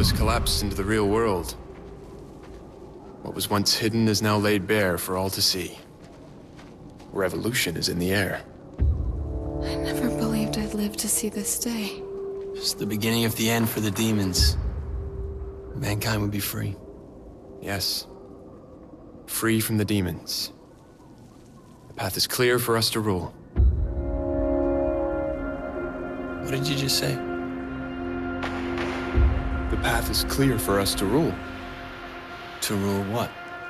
has collapsed into the real world. What was once hidden is now laid bare for all to see. Revolution is in the air. I never believed I'd live to see this day. It's the beginning of the end for the demons. Mankind would be free. Yes. Free from the demons. The path is clear for us to rule. What did you just say? The path is clear for us to rule. To rule what?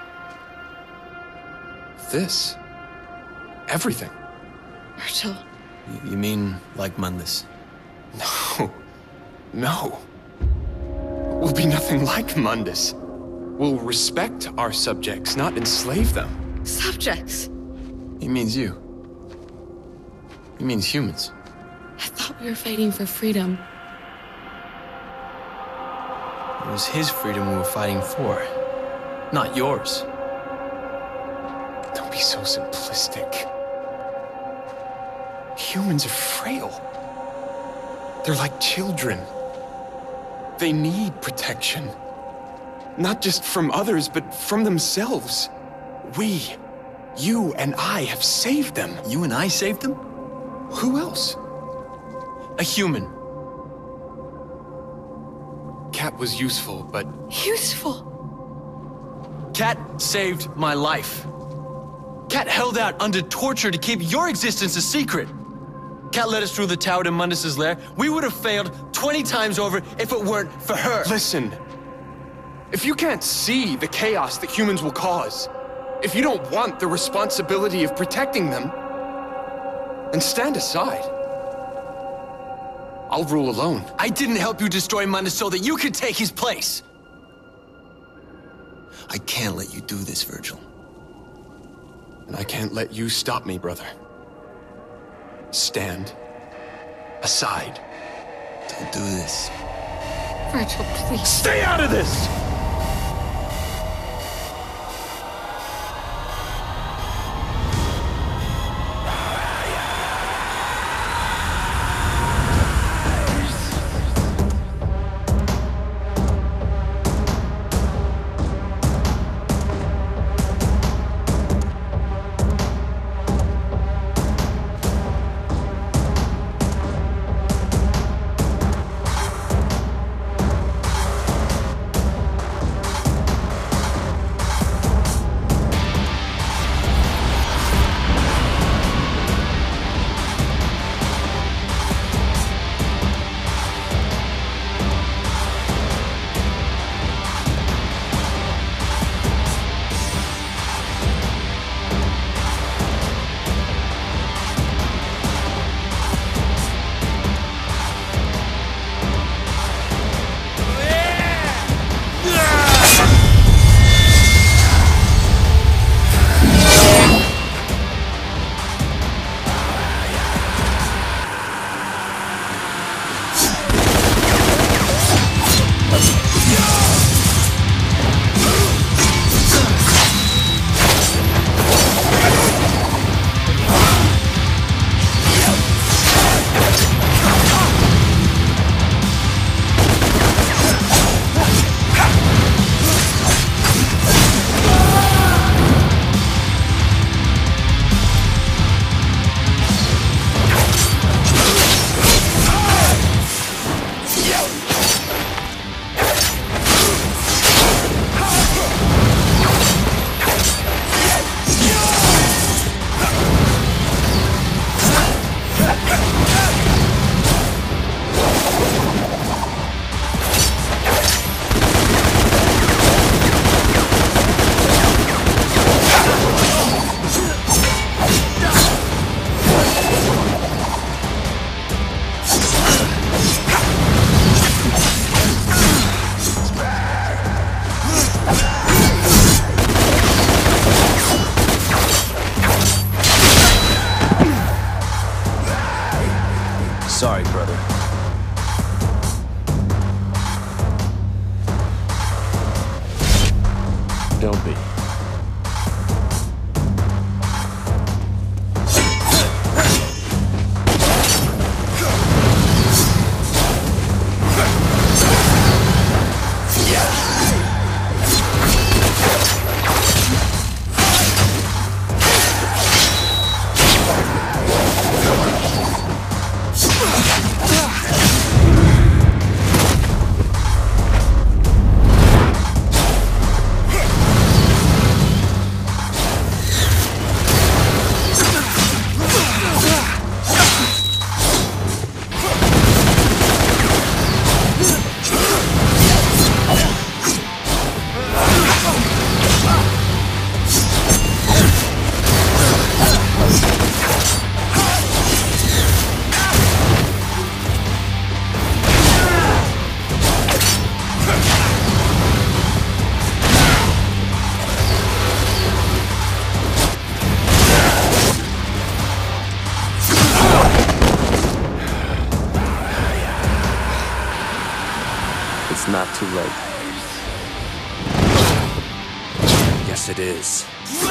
This. Everything. Virgil. You mean like Mundus? No. No. We'll be nothing like Mundus. We'll respect our subjects, not enslave them. Subjects? He means you. He means humans. I thought we were fighting for freedom. It was his freedom we were fighting for, not yours. Don't be so simplistic. Humans are frail. They're like children. They need protection. Not just from others, but from themselves. We, you and I, have saved them. You and I saved them? Who else? A human. Cat was useful, but... Useful? Cat saved my life. Cat held out under torture to keep your existence a secret. Cat led us through the tower to Mundus's lair. We would have failed 20 times over if it weren't for her. Listen. If you can't see the chaos that humans will cause, if you don't want the responsibility of protecting them, then stand aside. I'll rule alone. I didn't help you destroy Mundus so that you could take his place. I can't let you do this, Virgil. And I can't let you stop me, brother. Stand aside. Don't do this. Virgil, please. Stay out of this! Sorry, brother. Don't be. too late. Yes, it is.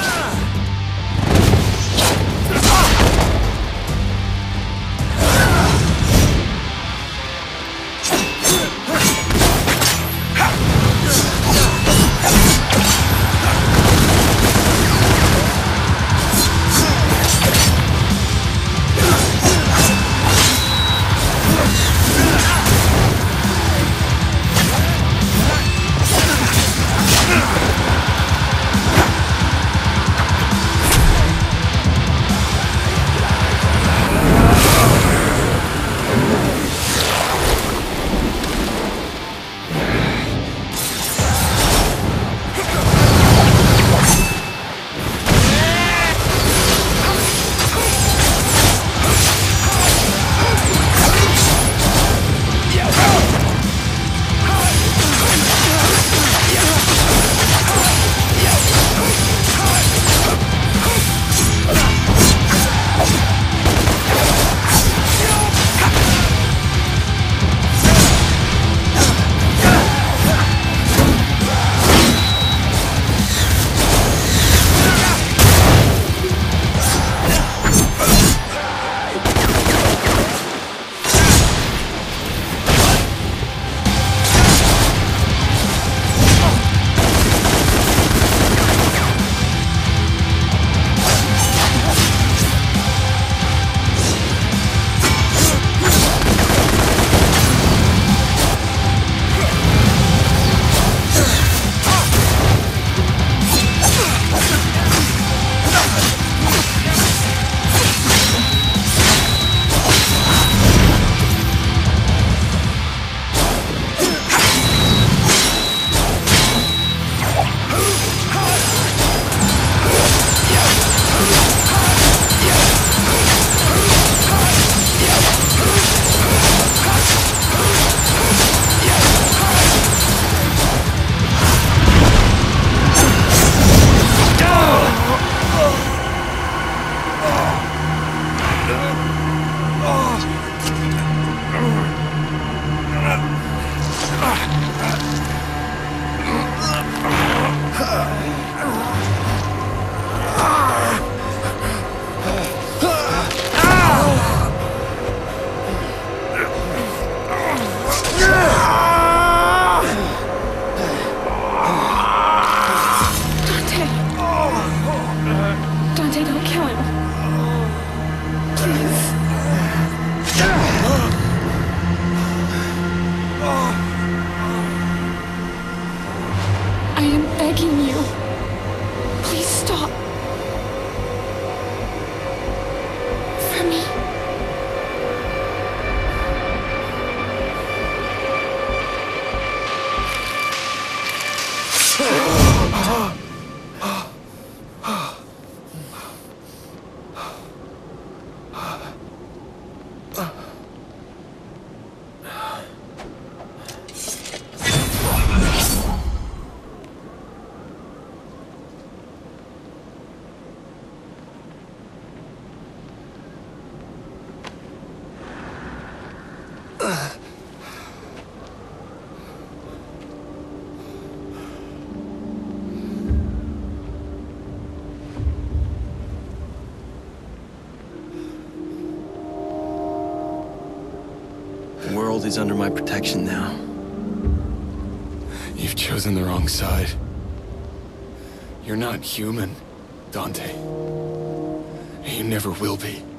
The world is under my protection now. You've chosen the wrong side. You're not human, Dante. You never will be.